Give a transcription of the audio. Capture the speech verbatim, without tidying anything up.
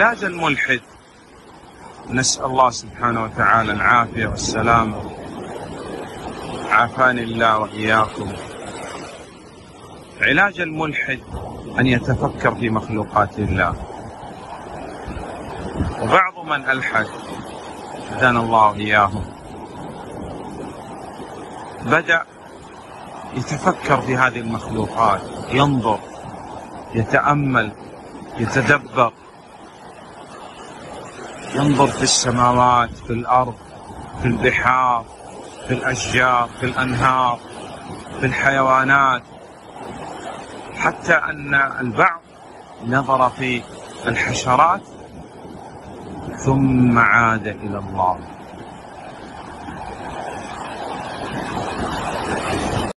علاج الملحد، نسأل الله سبحانه وتعالى العافية والسلامة، عافاني الله وإياكم. علاج الملحد أن يتفكر في مخلوقات الله. وبعض من ألحد هدانا الله وإياهم بدأ يتفكر في هذه المخلوقات، ينظر، يتأمل، يتدبر، ينظر في السماوات، في الأرض، في البحار، في الأشجار، في الأنهار، في الحيوانات، حتى أن البعض نظر في الحشرات ثم عاد إلى الله.